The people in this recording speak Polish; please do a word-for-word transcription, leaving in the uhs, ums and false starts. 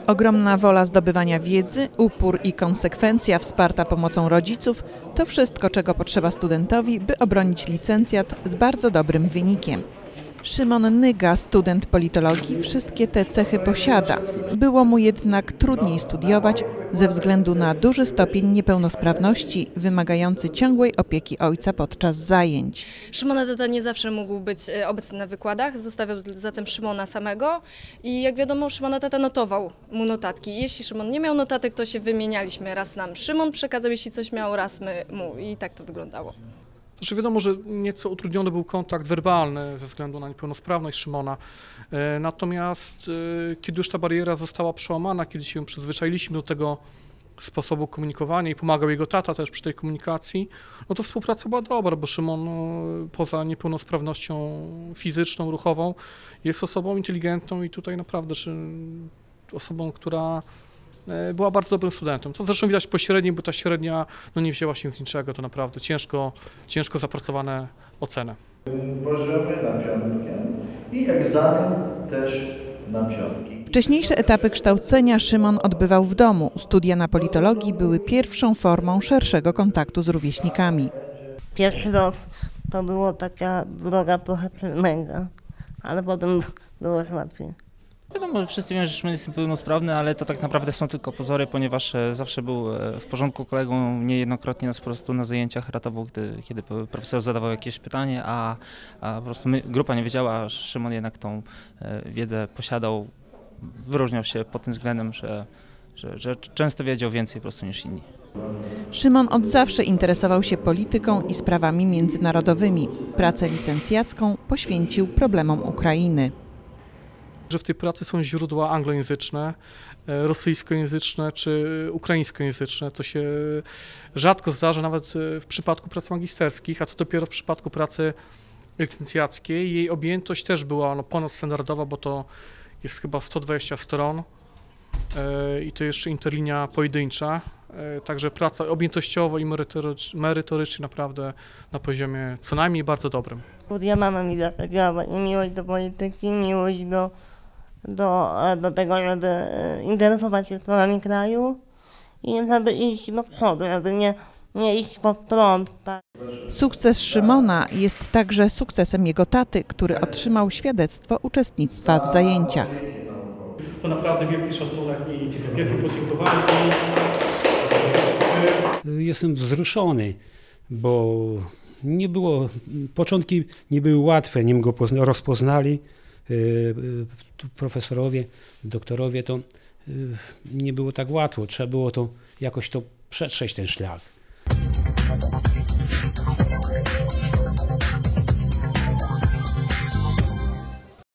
Ogromna wola zdobywania wiedzy, upór i konsekwencja wsparta pomocą rodziców to wszystko, czego potrzeba studentowi, by obronić licencjat z bardzo dobrym wynikiem. Szymon Nyga, student politologii, wszystkie te cechy posiada. Było mu jednak trudniej studiować ze względu na duży stopień niepełnosprawności wymagający ciągłej opieki ojca podczas zajęć. Szymona tata nie zawsze mógł być obecny na wykładach, zostawiał zatem Szymona samego i jak wiadomo Szymona tata notował mu notatki. Jeśli Szymon nie miał notatek, to się wymienialiśmy, raz nam Szymon przekazał, jeśli coś miał, raz my mu i tak to wyglądało. Znaczy wiadomo, że nieco utrudniony był kontakt werbalny ze względu na niepełnosprawność Szymona, natomiast kiedy już ta bariera została przełamana, kiedy się przyzwyczailiśmy do tego sposobu komunikowania i pomagał jego tata też przy tej komunikacji, no to współpraca była dobra, bo Szymon no, poza niepełnosprawnością fizyczną, ruchową jest osobą inteligentną i tutaj naprawdę czy, osobą, która była bardzo dobrym studentem. To zresztą widać po średniej, bo ta średnia no, nie wzięła się z niczego, to naprawdę ciężko, ciężko zapracowane oceny. Poziomy na piątkę i egzamin też na piątki. Wcześniejsze etapy kształcenia Szymon odbywał w domu. Studia na politologii były pierwszą formą szerszego kontaktu z rówieśnikami. Pierwszy rok to było taka droga trochę męga, ale potem było łatwiej. Wiadomo, wszyscy wiemy, że Szymon jest niepełnosprawny, ale to tak naprawdę są tylko pozory, ponieważ zawsze był w porządku kolegą, niejednokrotnie nas po prostu na zajęciach ratował, gdy, kiedy profesor zadawał jakieś pytanie, a, a po prostu my, grupa nie wiedziała, a Szymon jednak tą wiedzę posiadał, wyróżniał się pod tym względem, że, że, że często wiedział więcej po prostu niż inni. Szymon od zawsze interesował się polityką i sprawami międzynarodowymi. Pracę licencjacką poświęcił problemom Ukrainy. Że w tej pracy są źródła anglojęzyczne, rosyjskojęzyczne czy ukraińskojęzyczne. To się rzadko zdarza nawet w przypadku prac magisterskich, a co dopiero w przypadku pracy licencjackiej. Jej objętość też była no, ponadstandardowa, bo to jest chyba sto dwadzieścia stron i to jeszcze interlinia pojedyncza. Także praca objętościowo i merytorycznie naprawdę na poziomie co najmniej bardzo dobrym. Ja mama mi zaprawiała i miłość do polityki, miłość do, do, do tego, żeby interesować się sprawami kraju i żeby iść do przodu, żeby nie, nie iść pod prąd. Tak. Sukces Szymona jest także sukcesem jego taty, który otrzymał świadectwo uczestnictwa w zajęciach. To naprawdę wielki szacunek i wielkie podziękowanie. Jestem wzruszony, bo nie było, początki nie były łatwe, nim go rozpoznali profesorowie, doktorowie, to nie było tak łatwo, trzeba było to jakoś to przetrzeć ten szlak.